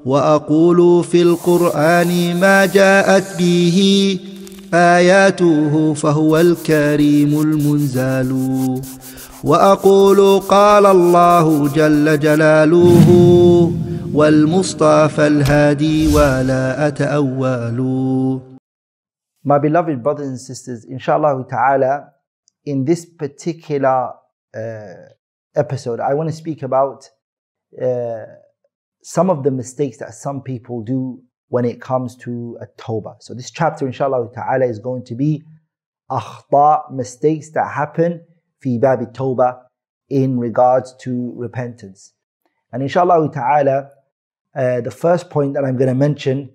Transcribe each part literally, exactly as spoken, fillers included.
وأقول في القرآن ما جاءت به آياته فهو الكريم المنزال وأقول قال الله جل جلاله والمصطفى الهادي ولا أتأول. My beloved brothers and sisters, inshallah ta'ala, in this particular uh, episode, I want to speak about uh, some of the mistakes that some people do when it comes to a tawbah. So this chapter, inshallah ta'ala, is going to be akhta, mistakes that happen fi bab tawbah, in regards to repentance. And inshallah ta'ala, uh, the first point that I'm going to mention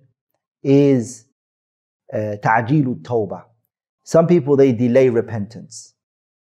is uh, ta'jilu tawbah. Some people, they delay repentance.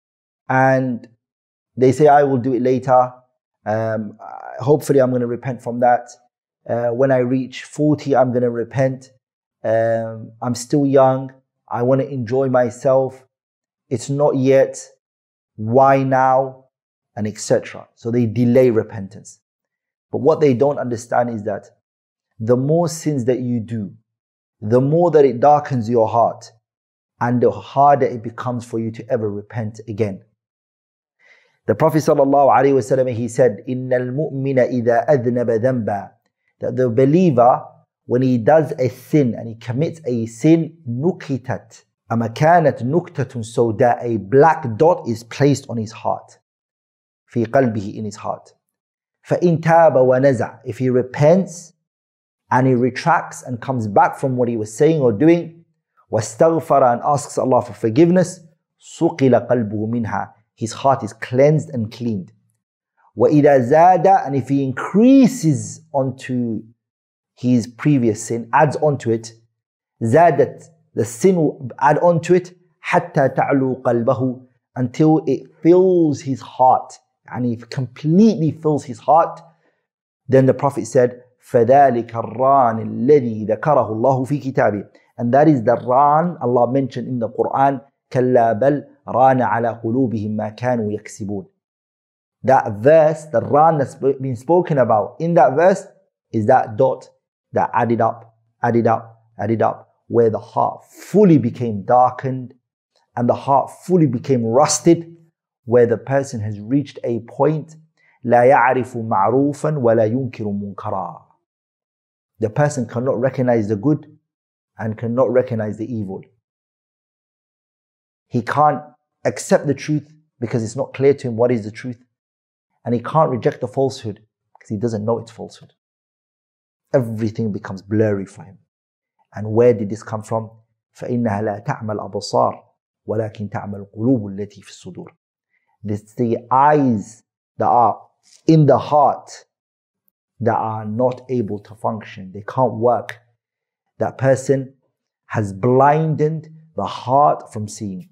And they say, I will do it later. Um, hopefully I'm going to repent from that. Uh, when I reach forty, I'm going to repent. Um, I'm still young. I want to enjoy myself. It's not yet. Why now? And et cetera. So they delay repentance. But what they don't understand is that the more sins that you do, the more that it darkens your heart, and the harder it becomes for you to ever repent again. The Prophet sallallahu alaihi wasallam, he said, "Inna al-mu'mina idha adhnaba dhanba," that the believer, when he does a sin and he commits a sin, nukitat, ama kanat nuktatun sawda, a black dot is placed on his heart, fi qalbihi, in his heart. فَإِن تَابَ وَنَزَعَ, if he repents and he retracts and comes back from what he was saying or doing, وَاسْتَغْفَرَ, and asks Allah for forgiveness, سُقِلَ قَلْبُهُ مِنْهَا, his heart is cleansed and cleaned. وَإِذَا زَادَ, and if he increases onto his previous sin, adds onto it, زَادَت, the sin will add onto it, حَتَّى تَعْلُو قَلْبَهُ, until it fills his heart, and he completely fills his heart. Then the Prophet said, فَذَلِكَ الرَّانِ الَّذِي ذَكَرَهُ اللَّهُ فِي كِتَابِهِ, and that is the ran Allah mentioned in the Qur'an, كَلَّا بَلْ رَانَ عَلَى قُلُوبِهِمْ مَا كَانُوا يَكْسِبُونَ. That verse, the ran that's been spoken about in that verse, is that dot that added up, added up, added up, where the heart fully became darkened and the heart fully became rusted, where the person has reached a point, لا يعرف معروفا ولا ينكر منكرا. The person cannot recognize the good and cannot recognize the evil. He can't accept the truth because it's not clear to him what is the truth. And he can't reject the falsehood because he doesn't know it's falsehood. Everything becomes blurry for him. And where did this come from? فَإِنَّهَا لَا تَعْمَى الْأَبْصَارِ وَلَكِنْ تَعْمَى الْقُلُوبُ الَّتِي فِي الصُّدُورِ. It's the eyes that are in the heart that are not able to function. They can't work. That person has blinded the heart from seeing.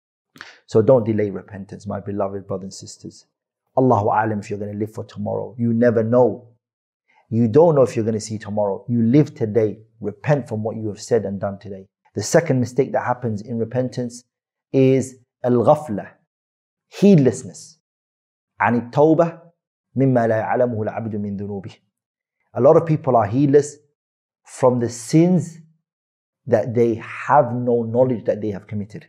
So don't delay repentance, my beloved brothers and sisters. Allahu A'lam if you're going to live for tomorrow. You never know. You don't know if you're going to see tomorrow. You live today. Repent from what you have said and done today. The second mistake that happens in repentance is al-ghafla, heedlessness. عن التوبة مما لا يعلمه العبد من ذنوبه. A lot of people are heedless from the sins that they have no knowledge that they have committed.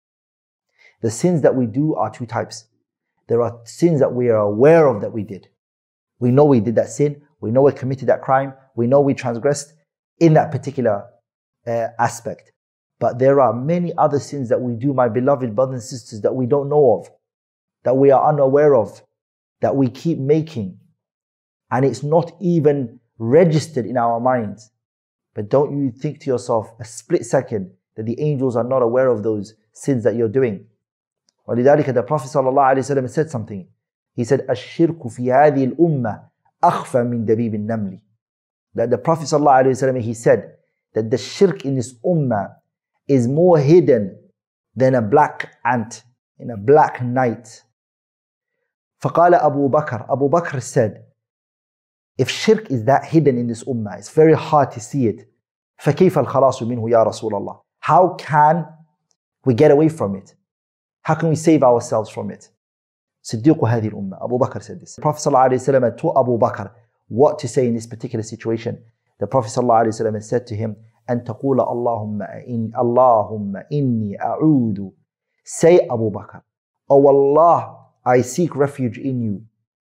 The sins that we do are two types. There are sins that we are aware of that we did. We know we did that sin. We know we committed that crime. We know we transgressed in that particular uh, aspect. But there are many other sins that we do, my beloved brothers and sisters, that we don't know of, that we are unaware of, that we keep making. And it's not even registered in our minds. But don't you think to yourself a split second that the angels are not aware of those sins that you're doing? وَلِذَلِكَ the Prophet ﷺ said something. He said, الشِّرْكُ فِي هَذِهِ الْأُمَّةِ أَخْفَى مِنْ دَبِيبِ النَّمْلِ. That the Prophet ﷺ, he said that the shirk in this ummah is more hidden than a black ant in a black night. فَقَالَ أَبُو بَكْرَ, Abu Bakr said, if shirk is that hidden in this ummah, it's very hard to see it. فَكَيْفَ الْخَلَاصُ مِنْهُ يَا رَسُولَ اللَّهِ. How can we get away from it? How can we save ourselves from it? صديق هذه الأمة. Abu Bakr said this. The Prophet ﷺ taught Abu Bakr what to say in this particular situation. The Prophet ﷺ said to him, أن تقول اللهم إن اللهم إني أعوذ. Say, Abu Bakr, oh Allah, I seek refuge in you.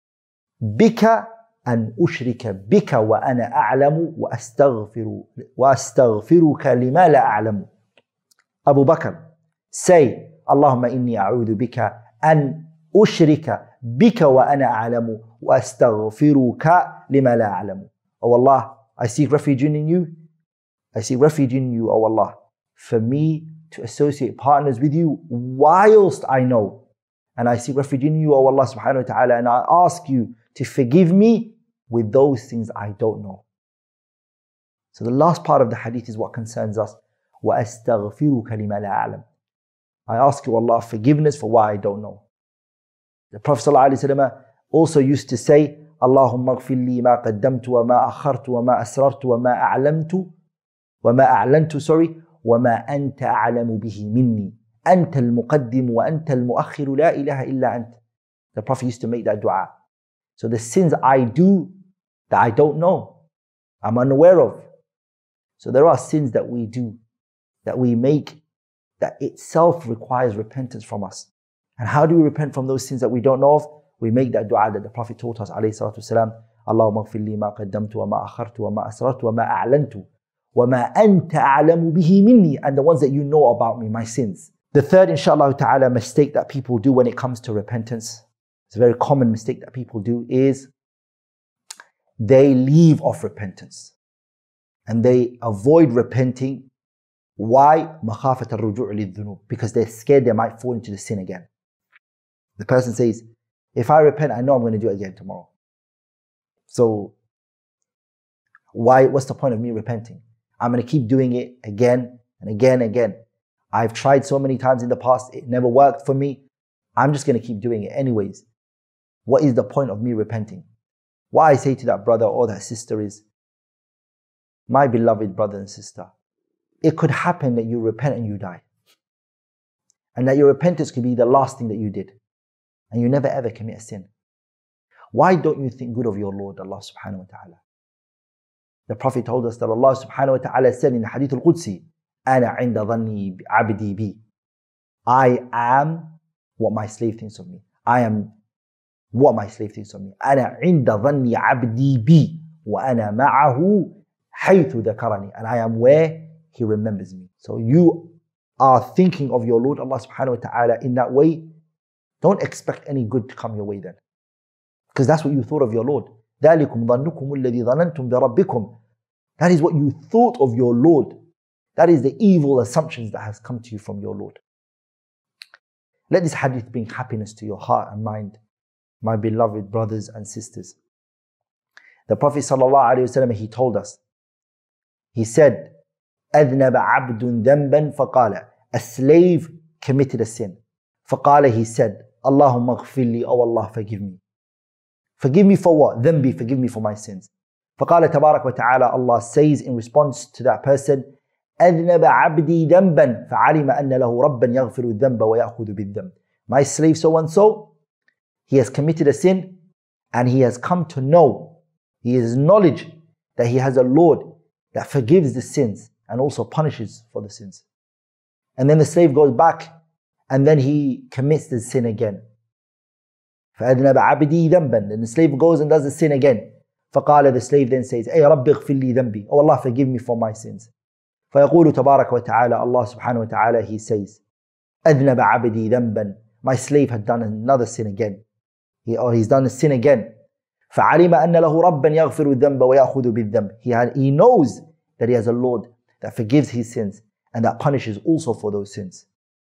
بك أن أشرك بك وأنا أعلم وأستغفر وأستغفرك لما لا أعلم. Abu Bakr, say, اللهم إني أعوذ بك أن أشرك بك وأنا أعلم وأستغفرك لما لا أعلم. Oh Allah, I seek refuge in you. I seek refuge in you, O Allah, for me to associate partners with you whilst I know. And I seek refuge in you, O Allah subhanahu wa ta'ala, and I ask you to forgive me with those things I don't know. So the last part of the hadith is what concerns us. وَأَسْتَغْفِرُكَ لِمَا لَا أَعْلَمُ. I ask you, Allah, forgiveness for what I don't know. The Prophet ﷺ also used to say, اللهم اغفر لي ما قدمت وما أخرت وما أسررت وما أعلمت وما أعلنت sorry وما أنت أعلم به مني أنت المقدم وأنت المؤخر لا إله إلا أنت. The Prophet used to make that dua. So the sins I do that I don't know, I'm unaware of. So there are sins that we do, that we make, that itself requires repentance from us. And how do we repent from those sins that we don't know of? We make that dua that the Prophet taught us, alayhi salatu wasalam, Allahumma ighfir li ma qaddamtu wa ma akhartu wa ma asrartu wa ma a'lantu wa ma anta a'lamu bihi minni, and the ones that you know about me, my sins. The third, inshallah ta'ala, mistake that people do when it comes to repentance, it's a very common mistake that people do, is they leave off repentance and they avoid repenting. Why? مَخَافَةَ الرُّجُوعِ لِلذُّنُوبِ, because they're scared they might fall into the sin again. The person says, if I repent, I know I'm going to do it again tomorrow. So why? What's the point of me repenting? I'm going to keep doing it again and again and again. I've tried so many times in the past, it never worked for me. I'm just going to keep doing it anyways. What is the point of me repenting? What I say to that brother or that sister is, my beloved brother and sister, it could happen that you repent and you die. And that your repentance could be the last thing that you did. And you never ever commit a sin. Why don't you think good of your Lord, Allah subhanahu wa ta'ala? The Prophet told us that Allah subhanahu wa ta'ala said in the Hadith al-Qudsi, أَنَا عِنْدَ ظَنِّي عَبْدِي بِي. I am what my slave thinks of me. I am what my slave thinks of me. أَنَا عِنْدَ ظَنِّي عَبْدِي بِي وَأَنَا مَعَهُ حَيْثُ ذَكَرَنِي. And I am where He remembers me. So you are thinking of your Lord, Allah subhanahu wa ta'ala, in that way. Don't expect any good to come your way then. Because that's what you thought of your Lord. ذَلِكُمْ ظَنُّكُمُ الَّذِي ظَنَنْتُمْ بِرَبِّكُمْ. That is what you thought of your Lord. That is the evil assumptions that has come to you from your Lord. Let this hadith bring happiness to your heart and mind, my beloved brothers and sisters. The Prophet sallallahu alaihi wasallam, he told us, he said, أَذْنَبَ عَبْدٌ ذَنْبًا فَقَالَ. A slave committed a sin. فَقَالَ, he said, Allahumma ighfir li, oh Allah, forgive me. Forgive me for what? ذنبي, forgive me for my sins. فَقَالَ تَبَارَكَ وَتَعَالَى, Allah says in response to that person, أَذْنَبَ عَبْدِي ذَنْبًا فَعَلِمَ أَنَّ لَهُ رَبًّا يَغْفِرُ الذَّنْبَ وَيَأْخُذُ بِالذَّنْبِ. My slave so and so, he has committed a sin and he has come to know, he has knowledge that he has a Lord that forgives the sins and also punishes for the sins. And then the slave goes back and then he commits the sin again. فَأَذْنَبَ عَبْدِي ذَنْبًا. Then the slave goes and does the sin again. فَقَالَ, the slave then says, أَيْ رَبِّ اغْفِرْ لِي ذَنْبِي. Oh Allah, forgive me for my sins. فَيَقُولُ تَبَارَكَ وَتَعَالَى, Allah subhanahu wa ta'ala, He says, أَذْنَبَ عَبْدِي ذَنْبًا. My slave had done another sin again. He, or he's done a sin again. فَعَلِمَ أَنَّ لَهُ رَبًّا يَغْفِرُ الذَّنْبَ وَيَأْخُذُ بِالذَّنْبِ. He, had, he knows that he has a Lord that forgives his sins and that punishes also for those sins.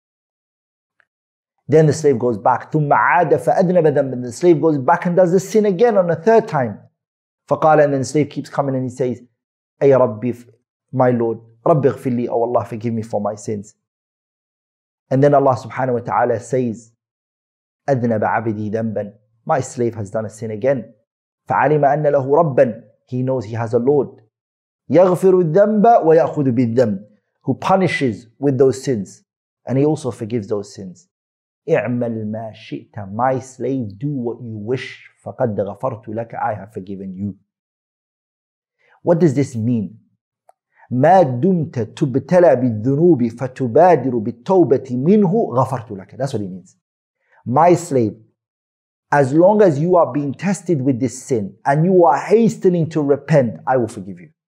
Then the slave goes back. ثُمَّ عَادَ فَأَذْنَبَ ذَنْبًا. The slave goes back and does the sin again on a third time. فَقَالَ, and then the slave keeps coming and he says, أَيْ رَبِّي, my Lord, رَبِّ اغْفِرْ لِي, oh Allah, forgive me for my sins. And then Allah subhanahu wa ta'ala says, أَذْنَبَ عَبْدِي ذَنْبًا. My slave has done a sin again. فَعَلِمَ أَنَّ لَهُ رَبًّا. He knows he has a Lord. يَغْفِرُ الذَّنْبَ وَيَأْخُذُ بِالذَّنْبِ. Who punishes with those sins. And he also forgives those sins. اعمل ما شئت. My slave, do what you wish. فَقَدْ غَفَرْتُ لَكَ. I have forgiven you. What does this mean? ما دمت تبتلى بالذنوب فتبادر بالتوبة منه غفرت لك. That's what it means. My slave, as long as you are being tested with this sin and you are hastening to repent, I will forgive you.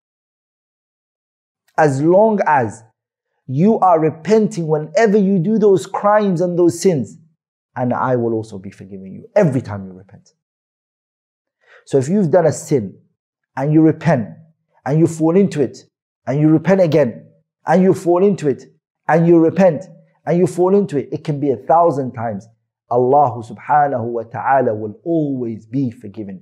As long as you are repenting whenever you do those crimes and those sins, and I will also be forgiving you every time you repent. So if you've done a sin and you repent and you fall into it and you repent again and you fall into it and you repent and you fall into it, it can be a thousand times. Allah subhanahu wa ta'ala will always be forgiven.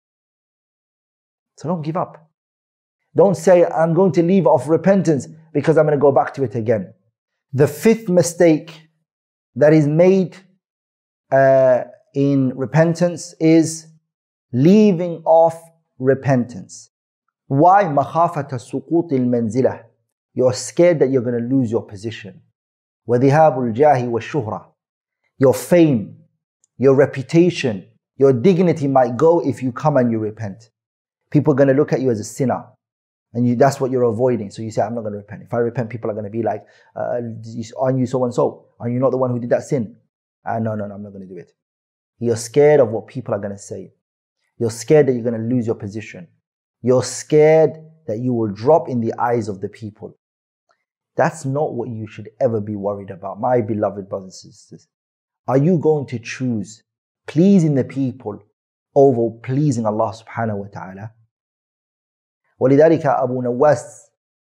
So don't give up. Don't say, I'm going to leave off repentance because I'm going to go back to it again. The fifth mistake that is made uh, in repentance is leaving off repentance. Why? مَخَافَةَ سُقُوطِ الْمَنْزِلَةِ. You're scared that you're going to lose your position. وَذِهَابُ الْجَاهِ وَالشُّهْرَةِ. Your fame, your reputation, your dignity might go if you come and you repent. People are going to look at you as a sinner. And you, that's what you're avoiding. So you say, I'm not going to repent. If I repent, people are going to be like, uh, aren't you so and so? Are you not the one who did that sin? Uh, no, no, no, I'm not going to do it. You're scared of what people are going to say. You're scared that you're going to lose your position. You're scared that you will drop in the eyes of the people. That's not what you should ever be worried about, my beloved brothers and sisters. Are you going to choose pleasing the people over pleasing Allah subhanahu wa ta'ala? ولذلك Abu Nawas,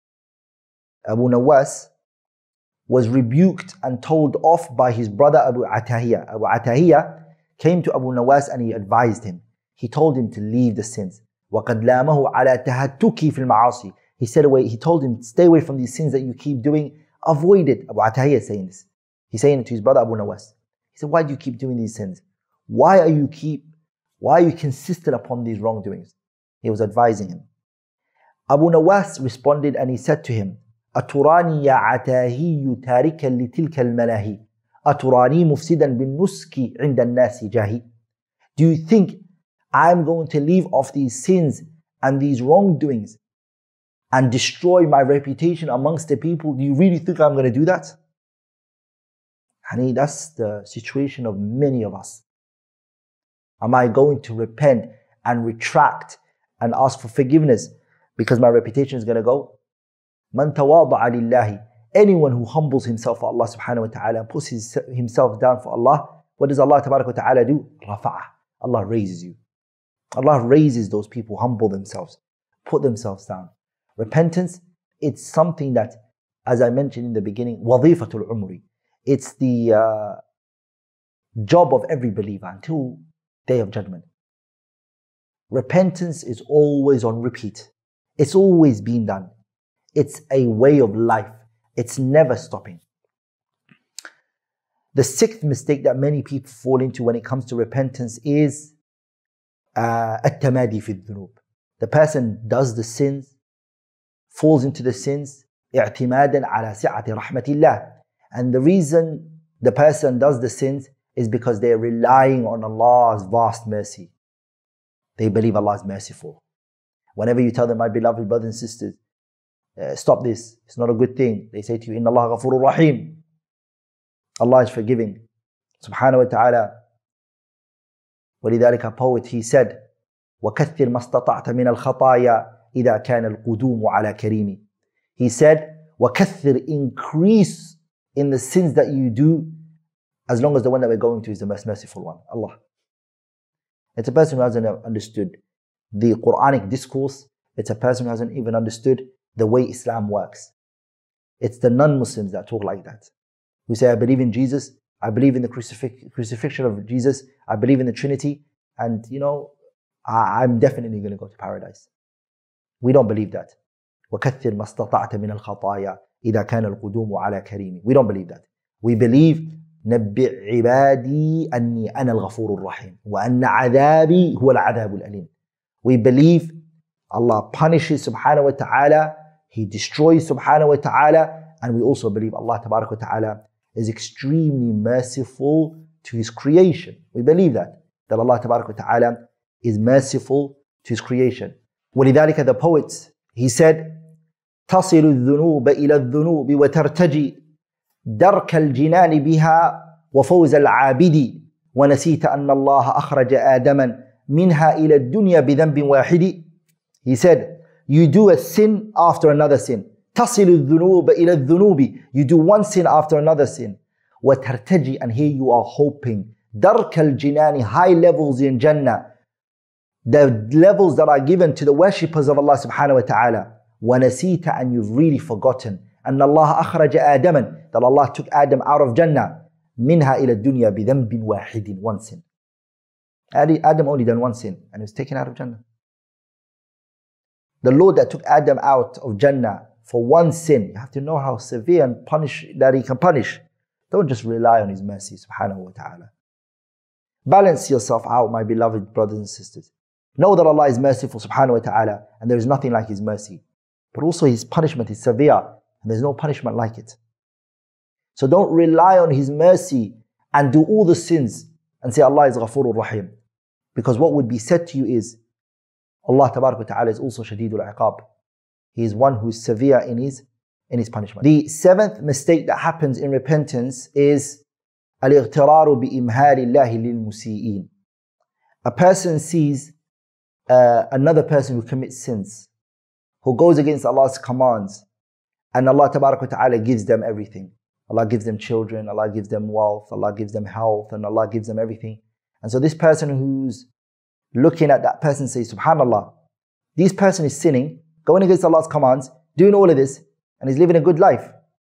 Abu Nawas was rebuked and told off by his brother Abu Atahiyya. Abu Atahiyya came to Abu Nawas and he advised him. He told him to leave the sins. وَقَدْ لَامَهُ عَلَى تَهَتُّكِ فِي الْمَعَاصِي. He said away, he told him, stay away from these sins that you keep doing. Avoid it. Abu Atahiyya is saying this. He's saying it to his brother Abu Nawas. He said, why do you keep doing these sins? Why are you keep, why are you consistent upon these wrongdoings? He was advising him. Abu Nawas responded and he said to him, أَتُرَانِي يَا عَتَاهِيُّ تَارِكًا لِتِلْكَ الْمَلَاهِي أَتُرَانِي مُفْسِدًا بِالنُّسْكِ عِنْدَ النَّاسِ جَاهِي. Do you think I'm going to leave off these sins and these wrongdoings and destroy my reputation amongst the people? Do you really think I'm going to do that? Honey, that's the situation of many of us. Am I going to repent and retract and ask for forgiveness because my reputation is going to go? Man tawada'a lillahi. Anyone who humbles himself for Allah subhanahu wa ta'ala and puts his, himself down for Allah, what does Allah tabarak wa ta'ala do? Rafa'ah. Allah raises you. Allah raises those people who humble themselves, put themselves down. Repentance, it's something that, as I mentioned in the beginning, وَظِيفَةُ الْعُمْرِ. It's the uh, job of every believer until Day of Judgment. Repentance is always on repeat. It's always being done. It's a way of life. It's never stopping. The sixth mistake that many people fall into when it comes to repentance is التمادي في الذنوب. The person does the sins, falls into the sins اعتمادا على سعة رحمة الله. And the reason the person does the sins is because they're relying on Allah's vast mercy. They believe Allah is merciful. Whenever you tell them, my beloved brothers and sisters, uh, stop this, it's not a good thing, they say to you, Inna Allah ghafurur rahim. Allah is forgiving. Subhanahu wa ta'ala. ولذلك a poet, he said, وَكَثِّرْ مَا اسْتَطَعْتَ مِنَ الْخَطَايَا إِذَا كَانَ الْقُدُومُ عَلَى كَرِيمِ. He said, وَكَثِّرْ, increase in the sins that you do, as long as the one that we're going to is the most merciful one, Allah. It's a person who hasn't understood the Quranic discourse. It's a person who hasn't even understood the way Islam works. It's the non-Muslims that talk like that, who say, I believe in Jesus, I believe in the crucifix crucifixion of Jesus, I believe in the Trinity, and you know, I I'm definitely going to go to paradise. We don't believe that. وَكَثِّرْ مَا اسْتَطَعْتَ مِنَ الْخَطَايَا إِذَا كَانَ الْقُدُومُ عَلَى كَرِيمِ. We don't believe that. We believe نَبِّئْ عِبَادِي أَنِّي أَنَا الْغَفُورُ الرَّحِيمُ وَأَنَّ عَذَابِي هُوَ الْعَذَابُ الْأَلِيمُ. We believe Allah punishes subhanahu wa ta'ala, He destroys subhanahu wa ta'ala, and we also believe Allah tabarak wa ta'ala is extremely merciful to His creation. We believe that, that Allah tabarak wa ta'ala is merciful to His creation. وَلِذَلِكَ the poets, He said, تصل الذنوب إلى الذنوب وترتجي درك الجنان بها وفوز العابد ونسيت أن الله أخرج آدما منها إلى الدنيا بذنب واحد. He said, you do a sin after another sin. تصل الذنوب إلى الذنوب. You do one sin after another sin. وترتجي, and here you are hoping. درك الجنان, high levels in Jannah. The levels that are given to the worshippers of Allah subhanahu wa ta'ala. وَنَسِيتَ, and you've really forgotten. أَنَّ اللَّهَ أَخْرَجَ آدَمًا, that Allah took Adam out of Jannah. مِنْهَا إِلَى الدُّنْيَا بِذَنْبٍ وَاحِدٍ, one sin. Adam only done one sin and he was taken out of Jannah. The Lord that took Adam out of Jannah for one sin, you have to know how severe and punish that He can punish. Don't just rely on His mercy subhanahu wa ta'ala. Balance yourself out, my beloved brothers and sisters. Know that Allah is merciful subhanahu wa ta'ala, and there is nothing like His mercy. But also His punishment is severe, and there's no punishment like it. So don't rely on His mercy and do all the sins and say Allah is Ghafurur Rahim. Because what would be said to you is, Allah tabarak wa ta'ala is also Shadidul Iqab. He is one who is severe in his, in his punishment. The seventh mistake that happens in repentance is al-ightiraru bi-imhali Allahi lil-musi'in. A person sees uh, another person who commits sins, who goes against Allah's commands, and Allah tabarak wa ta'ala gives them everything. Allah gives them children, Allah gives them wealth, Allah gives them health, and Allah gives them everything. And so this person who's looking at that person says, subhanallah, this person is sinning, going against Allah's commands, doing all of this, and he's living a good life.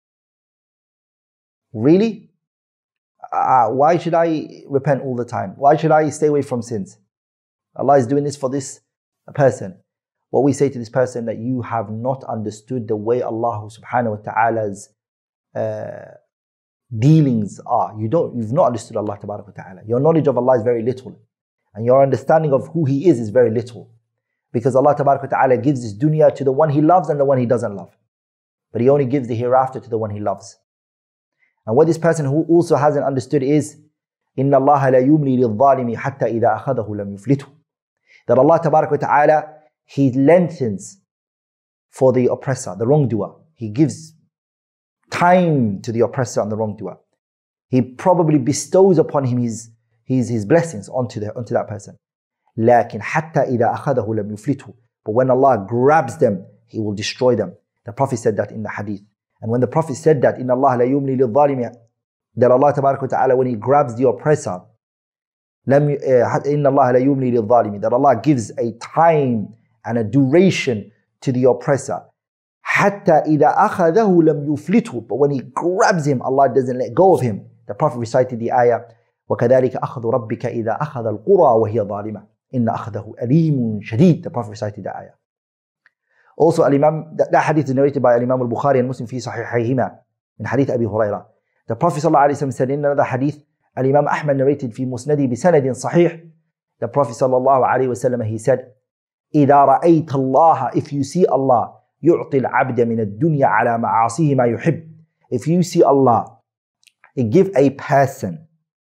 Really? Uh, why should I repent all the time? Why should I stay away from sins? Allah is doing this for this person. What we say to this person, that you have not understood the way Allah subhanahu wa ta'ala's uh, dealings are. You don't, you've not understood Allah tabarak wa ta'ala. Your knowledge of Allah is very little. And your understanding of who He is is very little. Because Allah tabarak wa ta'ala gives this dunya to the one He loves and the one He doesn't love. But He only gives the hereafter to the one He loves. And what this person who also hasn't understood is, إِنَّ اللَّهَ لَا يُمْلِي لِلظَّالِمِ حَتَّى إِذَا أَخَذَهُ لَمْ يُفْلِتُهُ. That Allah tabarak wa ta'ala, He lengthens for the oppressor, the wrongdoer. He gives time to the oppressor and the wrongdoer. He probably bestows upon him his, his, his blessings onto, the, onto that person. لكن حتى إذا أخذه لم يفلته. But when Allah grabs them, He will destroy them. The Prophet said that in the hadith. And when the Prophet said that, إن الله لا يملي للظالم, that Allah تبارك وتعالى, when He grabs the oppressor, لم إن الله لا يملي للظالم, that Allah gives a time and a duration to the oppressor. حتى إذا أخذه لم يفلته. But when He grabs him, Allah doesn't let go of him. The Prophet recited the ayah, وكذلك أخذ ربك إذا أخذ القرى وهي ظالمة إن أخذه أليم شديد. The Prophet recited the ayah. Also, Al-Imam, that, that hadith is narrated by Al-Imam Al-Bukhari and Muslim في صحيحيهما من حديث أبي هريرة. The Prophet صلى الله عليه وسلم said in another hadith, Al-Imam Ahmad narrated في مسنده بسند صحيح. The Prophet صلى الله عليه وسلم, he said, إذا رأيت الله, if you see Allah, يعطي العبد من الدنيا على معاصيه ما يحب. If you see Allah, He give a person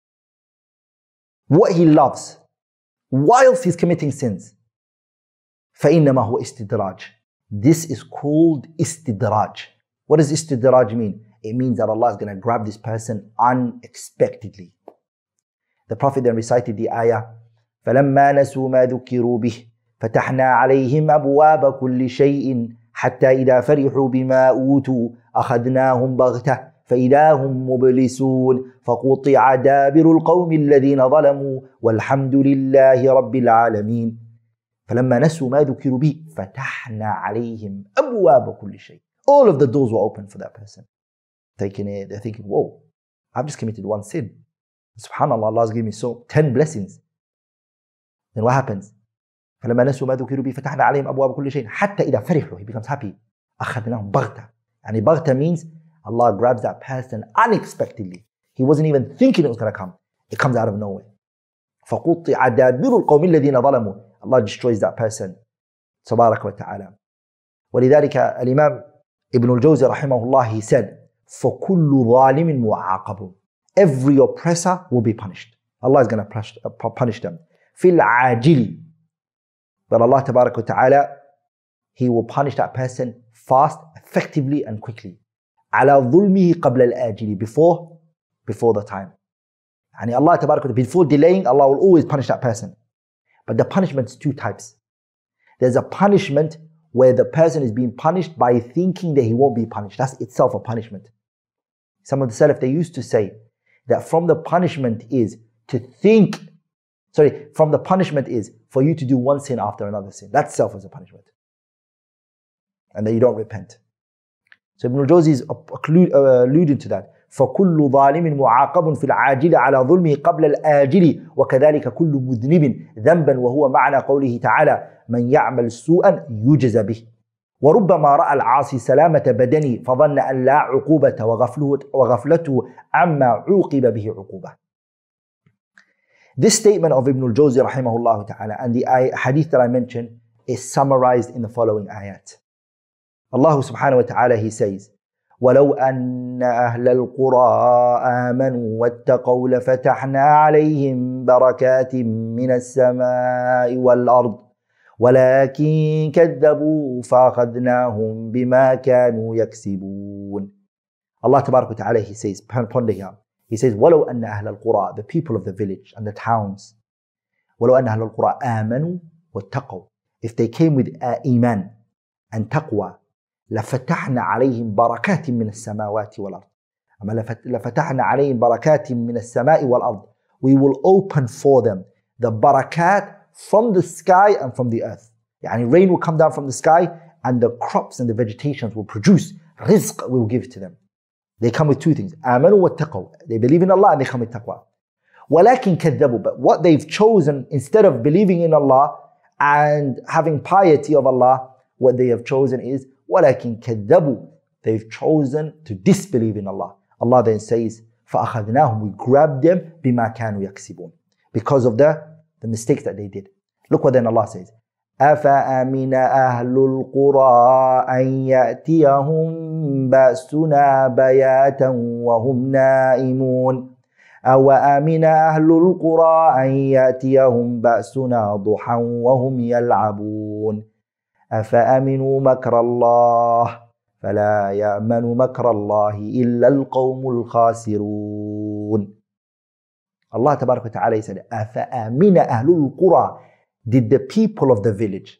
what He loves whilst he's committing sins. فإنما هو استدراج. This is called istidraj. What does istidraj mean? It means that Allah is going to grab this person unexpectedly. The Prophet then recited the ayah, فَلَمَّا نَسُوا مَا ذُكِّرُوا بِهِ فَتَحْنَا عَلَيْهِمْ أَبْوَابَ كُلِّ شَيْءٍ حَتَّى إِذَا فَرِحُوا بِمَا أُوتُوا أَخَذْنَاهُمْ بَغْتَةً فإذا هم مبلسون فقطع دابر القوم الذين ظلموا والحمد لله رب العالمين فلما نسوا ما ذكروا به فتحنا عليهم أبواب كل شيء. All of the doors were open for that person. Taking it, they're thinking, whoa, I've just committed one sin. Subhanallah, Allah's given me so ten blessings. Then what happens? فلما نسوا ما ذكروا به فتحنا عليهم أبواب كل شيء حتى إذا فرحوا, he becomes happy. أخذناهم بغتة. And بغتة means Allah grabs that person unexpectedly. He wasn't even thinking it was going to come. It comes out of nowhere. فَقُطِّعَ دَابِرُ الْقَوْمِ الَّذِينَ ظَلَمُوا. Allah destroys that person. تبارك وتعالى. ولذلك الإمام Ibn al-Jawzi rahimahullah, he said, فَكُلُّ ظَالِمٍ مُعَاقَبٌ. Every oppressor will be punished. Allah is going to punish them. فِي الْعَاجِلِ. But Allah تبارك وتعالى, He will punish that person fast, effectively and quickly. على ظلمه قبل الآجل, before, before the time. And Allah Tabarak, before delaying, Allah will always punish that person. But the punishment's two types. There's a punishment where the person is being punished by thinking that he won't be punished. That's itself a punishment. Some of the Salaf, they used to say that from the punishment is to think, sorry, from the punishment is for you to do one sin after another sin. That itself is a punishment. And that you don't repent. So Ibn al-Jawzi is alluding to that. فَكُلُّ ظَالِمٍ مُعَاقَبٌ فِي الْعَاجِلِ عَلَى ظُلْمِهِ قَبْلَ الْآجِلِ وَكَذَلِكَ كُلُّ مُذْنِبٍ ذَنْبًا وَهُوَ مَعْنَى قَوْلِهِ تَعَالَى مَنْ يَعْمَلْ سُوءًا يُجْزَ بِهِ وربما رأى العاصي سلامة بدني فظن أن لا عقوبة وغفلته عما عوقب به عقوبة. This statement of Ibn al-Jawzi rahimahullah ta'ala and the hadith that I mentioned is summarized in the following ayat. Allah subhanahu wa ta'ala, He says, وَلَوْ أَنَّ أَهْلَ الْقُرَىٰ آمَنُوا وَاتَّقَوْا لَفَتَحْنَا عَلَيْهِمْ بَرَكَاتٍ مِّنَ السَّمَاءِ وَالْأَرْضِ وَلَكِنْ كَذَّبُوا فَأَخَذْنَاهُمْ بِمَا كَانُوا يَكْسِبُونَ. Allah Tabarak wa Ta'ala, He says, ponder here, He says, وَلَوْ أَنَّ أَهْلَ الْقُرَىٰ, the people of the village and the towns, وَلَوْ أَنَّ أَهْلَ الْقُرَىٰ آمَنُوا وَاتَّقَوْا, if they came with uh, iman and taqwa, لَفَتَحْنَا عَلَيْهِمْ بَرَكَاتٍ مِّنَ السَّمَاوَاتِ وَالْأَرْضِ. لَفَتَحْنَا عَلَيْهِمْ بَرَكَاتٍ مِّنَ السَّمَاءِ وَالْأَرْضِ. We will open for them the barakat from the sky and from the earth. Yani rain will come down from the sky and the crops and the vegetations will produce. Rizq we will give to them. They come with two things. آمَنُوا وَاتَّقَوْا. They believe in Allah and they come with taqwa. وَلَكِنْ كَذَّبُوا. But what they've chosen, instead of believing in Allah and having piety of Allah, what they have chosen is وَلَكِنْ كَذَّبُوا. They've chosen to disbelieve in Allah. Allah then says, فَأَخَذْنَاهُمْ. We grabbed them بِمَا كَانُوا يَكْسِبُونَ. Because of the, the mistakes that they did. Look what then Allah says. أَفَأَمِنَ أَهْلُ الْقُرَىٰ أَنْ يَأْتِيَهُمْ بَأْسُنَا بَيَاتًا وَهُمْ نَائِمُونَ أَوَأَمِنَ أَهْلُ الْقُرَىٰ أَنْ يَأْتِيَهُمْ بَأْسُنَا ضُحًى وَهُمْ يَلْعَبُونَ أَفَأَمِنُوا مَكْرَ اللَّهِ فَلَا يَأْمَنُ مَكْرَ اللَّهِ إِلَّا الْقَوْمُ الْخَاسِرُونَ. Allah Tabarak wa Ta'ala said, أَفَأَمِنَ أَهْلُ الْقُرَىٰ. Did the people of the village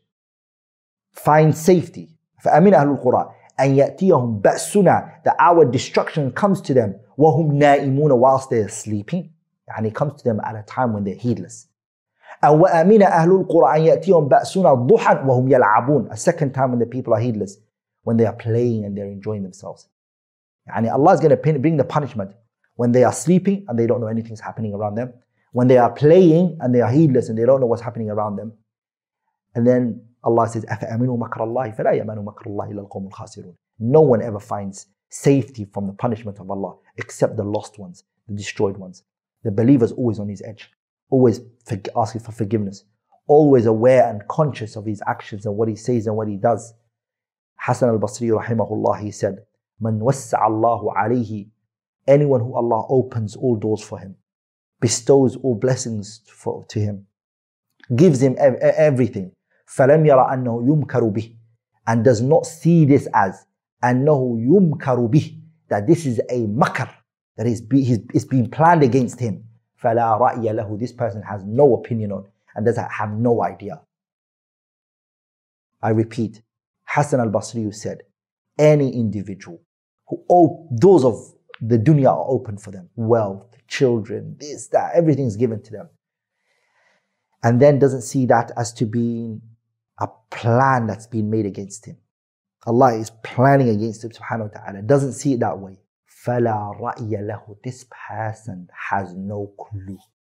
find safety? فَأَمِنَ أَهْلُ الْقُرَىٰ أَنْ يَأْتِيَهُمْ بَأْسُنَا. That our destruction comes to them وَهُمْ نَائِمُونَ, whilst they are sleeping. And it comes to them at a time when they're heedless. أَوَأَمِنَ أَهْلُ الْقُرَىٰ أَنْ يَأْتِيَهُمْ بَأْسُنَا ضُحًى وَهُمْ يَلْعَبُونَ. A second time when the people are heedless, when they are playing and they're enjoying themselves. And Allah is going to bring the punishment when they are sleeping and they don't know anything's happening around them. When they are playing and they are heedless and they don't know what's happening around them. And then Allah says, أَفَأَمِنُوا مَكْرَ اللَّهِ فَلَا يَأْمَنُوا مَكْرَ اللَّهِ إِلَّا الْقَوْمُ الْخَاسِرُونَ. No one ever finds safety from the punishment of Allah except the lost ones, the destroyed ones. The believer is always on his edge, always asking for forgiveness, always aware and conscious of his actions and what he says and what he does. Hassan al-Basri rahimahullah, he said, مَنْ وَسَّعَ اللَّهُ عَلَيْهِ. Anyone who Allah opens all doors for him, bestows all blessings for, to him, gives him ev everything, فَلَمْ يَرَ أَنَّهُ يُمْكَرُ بِهِ. And does not see this as أَنَّهُ يُمْكَرُ بِهِ, that this is a makr, that is be, is being planned against him. فَلَا رَأْيَ لَهُ. This person has no opinion on and does have no idea. I repeat, Hassan al-Basri said, any individual who all doors of the dunya are open for them, wealth, children, this, that, everything's given to them, and then doesn't see that as to being a plan that's been made against him. Allah is planning against him subhanahu wa ta'ala, doesn't see it that way. فَلَا رَأْيَ لَهُ. This person has no clue.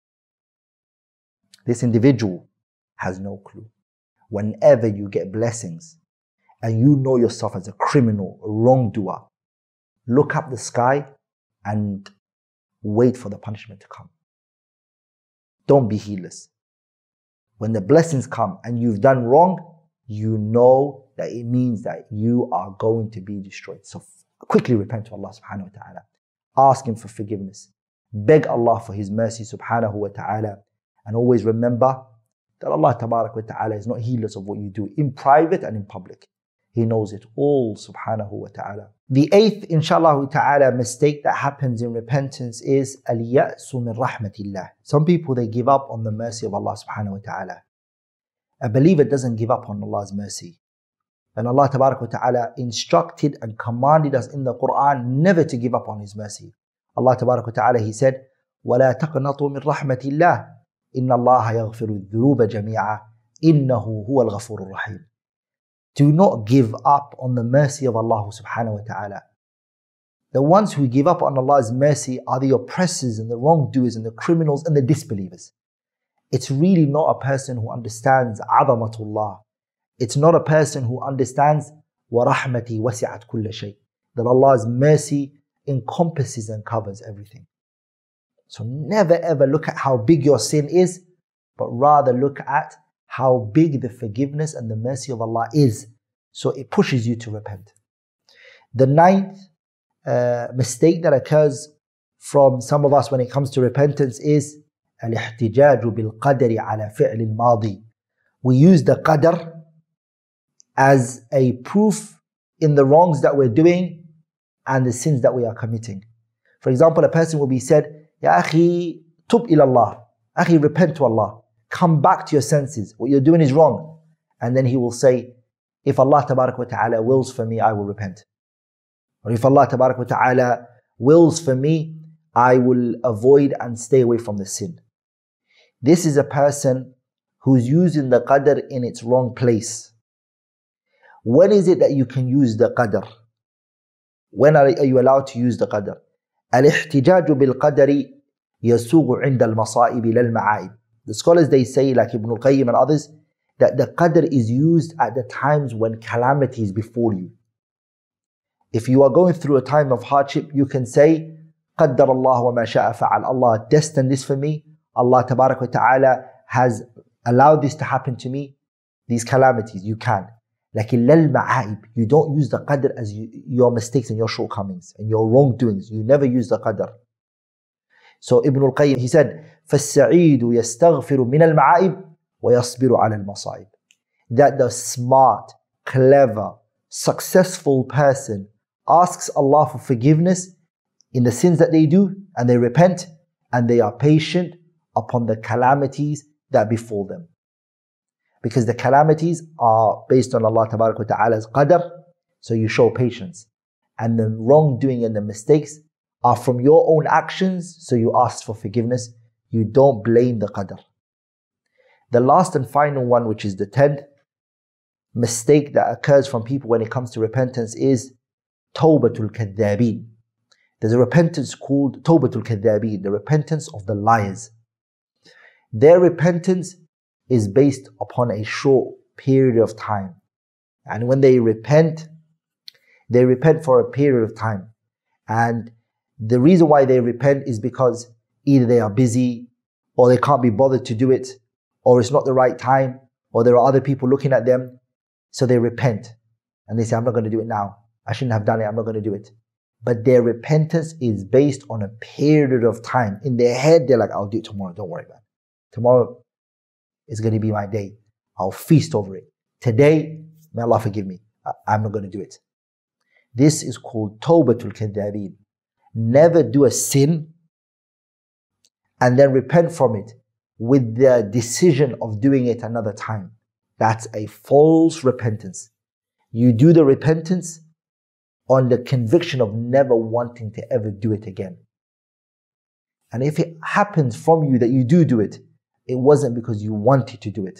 This individual has no clue. Whenever you get blessings and you know yourself as a criminal, a wrongdoer, look up the sky and wait for the punishment to come. Don't be heedless. When the blessings come and you've done wrong, you know that it means that you are going to be destroyed. So quickly repent to Allah subhanahu wa ta'ala. Ask Him for forgiveness. Beg Allah for His mercy subhanahu wa ta'ala. And always remember that Allah Tabarak wa Ta'ala is not heedless of what you do in private and in public. He knows it all, subhanahu wa ta'ala. The eighth, inshallah ta'ala, mistake that happens in repentance is al-ya'su min rahmatillah. Some people, they give up on the mercy of Allah subhanahu wa ta'ala. A believer doesn't give up on Allah's mercy. And Allah Tabarak wa Ta'ala instructed and commanded us in the Qur'an never to give up on His mercy. Allah Tabarak wa Ta'ala, He said, وَلَا تَقْنَطُوا مِن رَحْمَةِ اللَّهِ إِنَّ اللَّهَ يَغْفِرُ الذُّنُوبَ جَمِيعًا إِنَّهُ هُوَ الْغَفُورُ الرَّحِيمُ. Do not give up on the mercy of Allah subhanahu wa ta'ala. The ones who give up on Allah's mercy are the oppressors and the wrongdoers and the criminals and the disbelievers. It's really not a person who understands عظمة. It's not a person who understands وَرَحْمَتِي وَسِعَتْ كُلَّ شَيْءٍ, that Allah's mercy encompasses and covers everything. So never ever look at how big your sin is, but rather look at how big the forgiveness and the mercy of Allah is. So it pushes you to repent. The ninth uh, mistake that occurs from some of us when it comes to repentance is الاحتجاج بالقدر على فعل الماضي. We use the qadr as a proof in the wrongs that we're doing and the sins that we are committing. For example, a person will be said, Ya akhi, tub ila Allah. Akhi, repent to Allah. Come back to your senses. What you're doing is wrong. And then he will say, if Allah Tabarak wa Ta'ala wills for me, I will repent. Or if Allah Tabarak wa Ta'ala wills for me, I will avoid and stay away from the sin. This is a person who's using the qadr in its wrong place. When is it that you can use the qadr? When are you allowed to use the qadr? الاحتجاج بالقدر يسوغ عند المصائب للمعائب. The scholars, they say, like Ibn al-Qayyim and others, that the qadr is used at the times when calamities befall you. If you are going through a time of hardship, you can say, قدر الله وما شاء فعل. Allah destined this for me. Allah Tabarak wa Ta'ala has allowed this to happen to me. These calamities, you can. Lakin lal ma'aib, you don't use the qadr as you, your mistakes and your shortcomings and your wrongdoings. You never use the qadr. So Ibn al-Qayyim, he said, فَالسَّعِيدُ يَسْتَغْفِرُ مِنَ الْمَعَائِبِ وَيَصْبِرُ عَلَى الْمَصَائِبِ. That the smart, clever, successful person asks Allah for forgiveness in the sins that they do, and they repent, and they are patient upon the calamities that befall them. Because the calamities are based on Allah Tabarak wa Ta'ala's qadr, so you show patience. And the wrongdoing and the mistakes are from your own actions, so you ask for forgiveness. You don't blame the qadr. The last and final one, which is the tenth mistake that occurs from people when it comes to repentance, is Tawbatul Kadhabeen. There's a repentance called Tawbatul Kadhabeen, the repentance of the liars. Their repentance is based upon a short period of time. And when they repent, they repent for a period of time. And the reason why they repent is because either they are busy, or they can't be bothered to do it, or it's not the right time, or there are other people looking at them. So they repent. And they say, I'm not going to do it now. I shouldn't have done it. I'm not going to do it. But their repentance is based on a period of time. In their head, they're like, I'll do it tomorrow. Don't worry about it. Tomorrow is going to be my day. I'll feast over it. Today, may Allah forgive me. I, I'm not going to do it. This is called Tawbatul Kadhabeen. Never do a sin and then repent from it with the decision of doing it another time. That's a false repentance. You do the repentance on the conviction of never wanting to ever do it again. And if it happens from you that you do do it, it wasn't because you wanted to do it.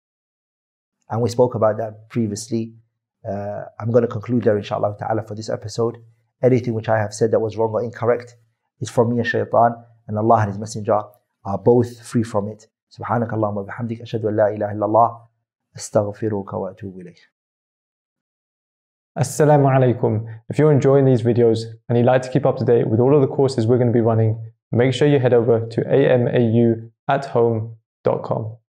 And we spoke about that previously. Uh, I'm going to conclude there, inshallah ta'ala, for this episode. Anything which I have said that was wrong or incorrect is from me and shaitan, and Allah and His Messenger are both free from it. Subhanaka Allahumma wa bihamdik, ashhadu an la ilaha illallah, astaghfiruka wa atubu ilayk. Assalamu alaikum. If you're enjoying these videos and you'd like to keep up to date with all of the courses we're going to be running, make sure you head over to A M A U at home dot com.